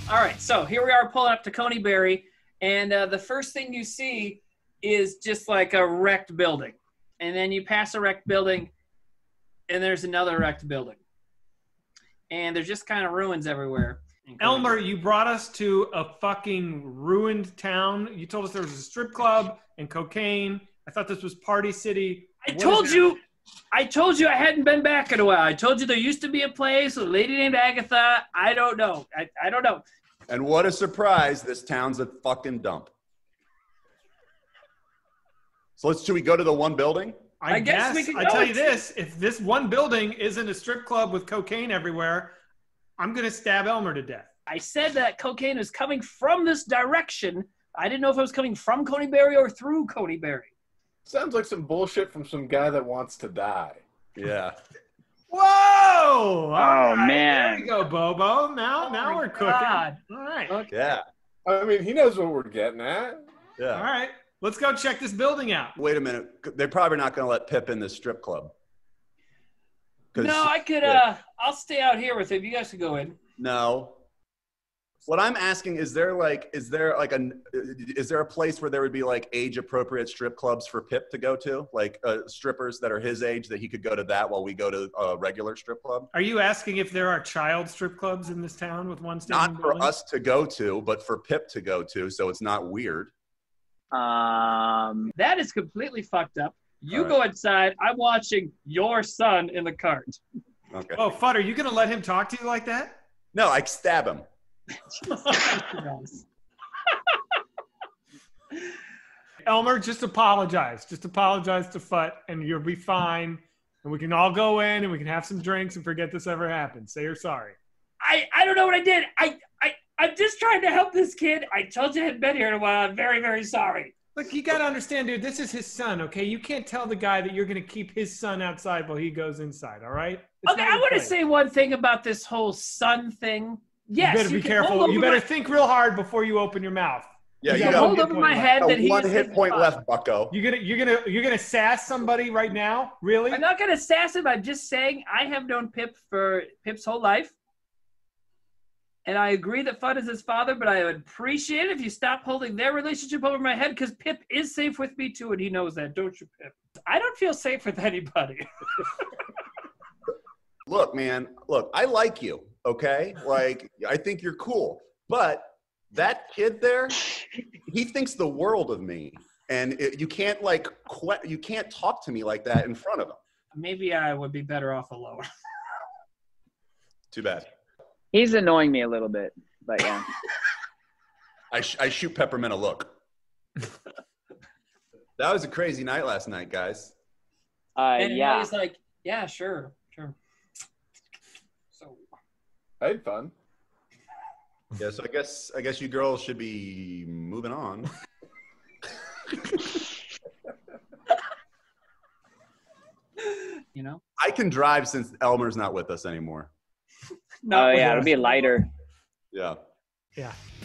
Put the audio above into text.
All right, so here we are pulling up to Coneyberry, and the first thing you see is just like a wrecked building. And then you pass a wrecked building, and there's another wrecked building. And there's just kind of ruins everywhere. Elmer, you brought us to a fucking ruined town. You told us there was a strip club and cocaine. I thought this was Party City. I told you I hadn't been back in a while. I told you there used to be a place with a lady named Agatha. I don't know. I don't know. And what a surprise, this town's a fucking dump. So should we go to the one building? I guess we can go. I tell you this, if this one building isn't a strip club with cocaine everywhere, I'm going to stab Elmer to death. I said that cocaine is coming from this direction. I didn't know if it was coming from Coneyberry or through Coneyberry. Sounds like some bullshit from some guy that wants to die. Yeah. Whoa! Oh, man. There we go, Bobo. Now we're cooking. God. All right. Okay. Yeah. I mean, he knows what we're getting at. Yeah. All right. Let's go check this building out. Wait a minute. They're probably not going to let Pip in the strip club. No, I could, I'll stay out here with him. You guys can go in. No. What I'm asking, is there a place where there would be like age appropriate strip clubs for Pip to go to? Like strippers that are his age that he could go to that while we go to a regular strip club? Are you asking if there are child strip clubs in this town with one standing Not for building? us to go to, but for Pip to go to, so it's not weird. That is completely fucked up. You All go inside. I'm watching your son in the cart. Okay. Oh, Fudd, are you going to let him talk to you like that? No, I stab him. Elmer, just apologize. Just apologize to Fudd, and you'll be fine. And we can all go in, and we can have some drinks and forget this ever happened. Say you're sorry. I don't know what I did. I'm just trying to help this kid. I told you I hadn't been here in a while. I'm very, very sorry. Look, you got to understand, dude, this is his son, okay? You can't tell the guy that you're going to keep his son outside while he goes inside, all right? Okay, I want to say one thing about this whole son thing. Yes, you better be careful. You better think real hard before you open your mouth. Yeah, you got hold over my head that he's one hit point left, Bucko. You're gonna sass somebody right now? Really? I'm not gonna sass him. I'm just saying I have known Pip for Pip's whole life. And I agree that Fudd is his father, but I would appreciate it if you stop holding their relationship over my head, because Pip is safe with me too, and he knows that, don't you, Pip? I don't feel safe with anybody. Look, man, I like you, okay? Like, I think you're cool. But that kid there, he thinks the world of me. And you can't, you can't talk to me like that in front of him. Maybe I would be better off alone. Too bad. He's annoying me a little bit, but yeah. I shoot Peppermint a look. That was a crazy night last night, guys. And yeah. he's like, yeah, sure. So I had fun. Yeah, so I guess you girls should be moving on. You know? I can drive since Elmer's not with us anymore. Oh, yeah, it'll be lighter. Yeah. Yeah.